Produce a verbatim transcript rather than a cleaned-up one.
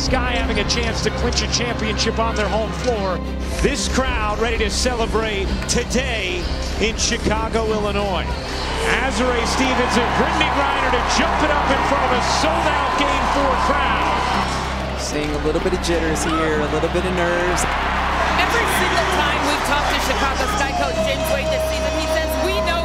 Sky having a chance to clinch a championship on their home floor. This crowd ready to celebrate today in Chicago, Illinois. Azurá Stevens and Brittany Griner to jump it up in front of a sold-out Game four crowd. Seeing a little bit of jitters here, a little bit of nerves. Every single time we've talked to Chicago Sky coach James Wade this season, he says, we know